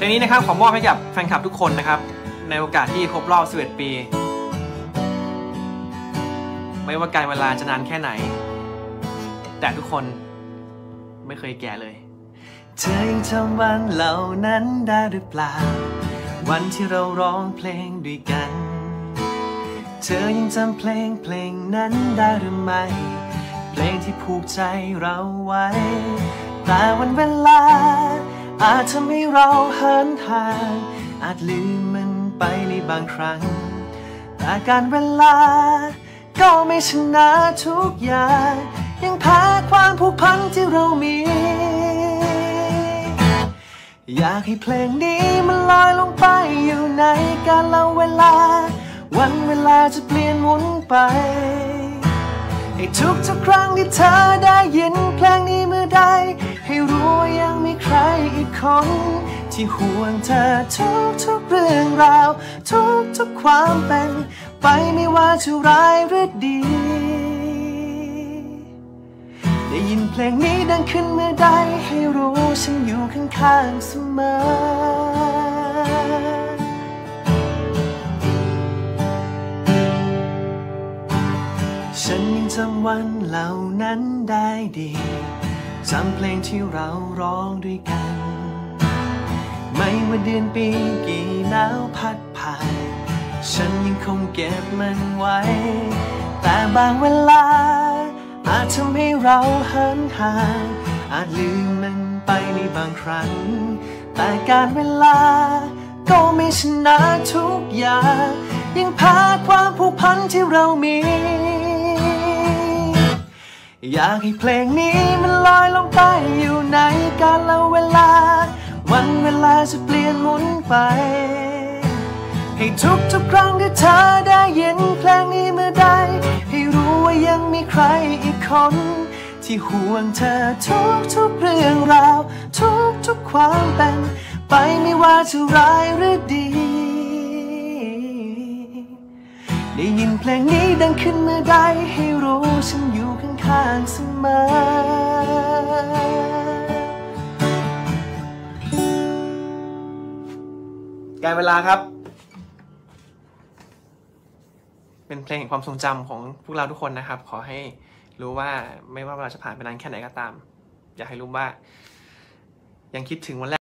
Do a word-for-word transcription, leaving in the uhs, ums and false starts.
ลงนี้นะครับขอมอบให้กับแฟนคลับทุกคนนะครับในโอกาสที่ครบรอบสิบเอ็ดปีไม่ว่าการเวลาจะนานแค่ไหนแต่ทุกคนไม่เคยแก่เลยเธอยังจำวันเหล่านั้นได้หรือเปล่าวันที่เราร้องเพลงด้วยกันเธอยังจำเพลงเพลงนั้นได้หรือไม่เพลงที่ผูกใจเราไว้แต่วันเวลาอาจทำให้เราเหินห่างอาจลืมมันไปในบางครั้งแต่การเวลาก็ไม่ชนะทุกอย่างยังแพ้ความผูกพันที่เรามีอยากให้เพลงนี้มันลอยลงไปอยู่ในกาลเวลาวันเวลาจะเปลี่ยนหมุนไปให้ทุกทุกครั้งที่เธอได้ยินเพลงนี้เมื่อใดให้รู้ว่ายังมีใครอีกคนที่ห่วงเธอทุกทุกเรื่องราวทุกทุกความเป็นไปไม่ว่าจะร้ายหรือดีได้ยินเพลงนี้ดังขึ้นเมื่อใดให้รู้ฉันอยู่ข้างๆเสมอฉันยังจำวันเหล่านั้นได้ดีจำเพลงที่เราร้องด้วยกันไม่ว่าเดือนปีกี่หนาวพัดผ่านฉันยังคงเก็บมันไว้แต่บางเวลาอาจทำให้เราเหินห่างอาจลืมมันไปในบางครั้งแต่การเวลาก็ไม่ชนะทุกอย่างยังแพ้ความผูกพันที่เรามีอยากให้เพลงนี้มันลอยลงไปอยู่ในกาลเวลาวันเวลาจะเปลี่ยนหมุนไปให้ทุกทุกครั้งที่เธอได้ยินเพลงนี้เมื่อใดให้รู้ว่ายังมีใครอีกคนที่ห่วงเธอทุกทุกเรื่องราวทุกทุกความเป็นไปไม่ว่าจะร้ายหรือดีได้ยินเพลงนี้ดังขึ้นเมื่อใดให้รู้ฉันอยู่ข้างๆเสมอการเวลาครับเป็นเพลงแห่งความทรงจำของพวกเราทุกคนนะครับขอให้รู้ว่าไม่ว่าเวลาจะผ่านไปนานแค่ไหนก็ตามอยากให้รู้ว่ายังคิดถึงวันแรก